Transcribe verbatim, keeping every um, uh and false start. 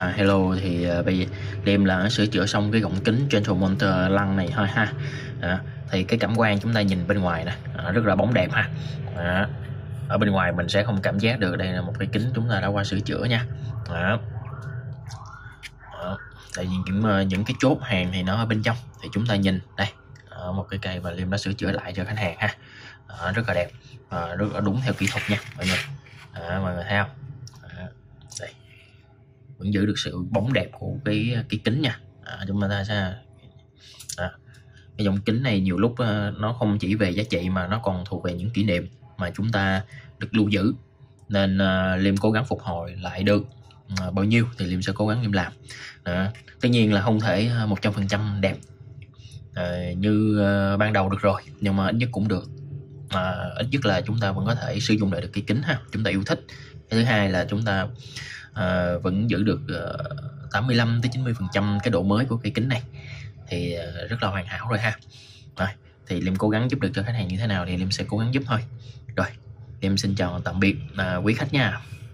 À, hello thì uh, bây giờ Liêm là sửa chữa xong cái gọng kính Gentle Monster lăng này thôi ha. À, thì cái cảm quan chúng ta nhìn bên ngoài nè, à, rất là bóng đẹp ha. À, ở bên ngoài mình sẽ không cảm giác được đây là một cái kính chúng ta đã qua sửa chữa nha. À, tại vì những, uh, những cái chốt hàng thì nó ở bên trong thì chúng ta nhìn đây, à, một cái cây mà Liêm đã sửa chữa lại cho khách hàng ha. À, rất là đẹp, à, rất là đúng theo kỹ thuật nha mọi người. À, mọi người thấy không? À, đây vẫn giữ được sự bóng đẹp của cái cái kính nha. À, chúng ta sẽ à, cái dòng kính này nhiều lúc uh, nó không chỉ về giá trị mà nó còn thuộc về những kỷ niệm mà chúng ta được lưu giữ, nên uh, Liêm cố gắng phục hồi lại được uh, bao nhiêu thì Liêm sẽ cố gắng Liêm làm. À, tất nhiên là không thể một trăm phần trăm đẹp uh, như uh, ban đầu được rồi, nhưng mà ít nhất cũng được. À, ít nhất là chúng ta vẫn có thể sử dụng lại được cái kính ha, chúng ta yêu thích. Cái thứ hai là chúng ta à, vẫn giữ được uh, tám mươi lăm tới chín mươi phần trăm cái độ mới của cái kính này thì uh, rất là hoàn hảo rồi ha. Rồi thì Liêm cố gắng giúp được cho khách hàng như thế nào thì Liêm sẽ cố gắng giúp thôi. Rồi Liêm xin chào tạm biệt uh, quý khách nha.